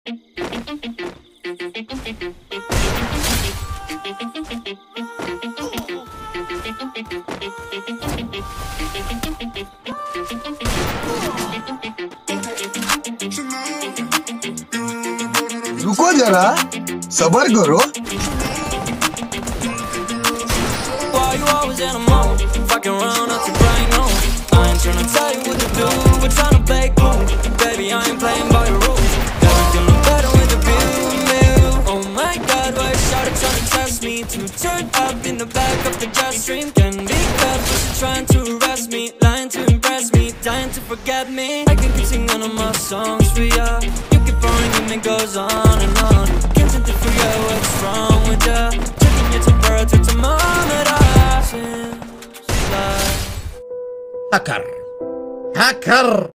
रुको जरा, सबर करो। Why you always in a mode? Fucking around up to brain, no. I ain't tryna tell you what to do. We're tryna play cool. Baby, I ain't playing by your rules. Everything look better with the view. Oh my God, why you started trying to test me? To turn up in the back of the jet stream. Can be bad, but you're trying to arrest me. Lying to impress me, dying to forget me. I can keep singing all my songs for ya. You keep boring and it goes on and on. Can't seem to figure out what's wrong with ya. Checking your temperature thermometer. Seems like Hacker. Hacker.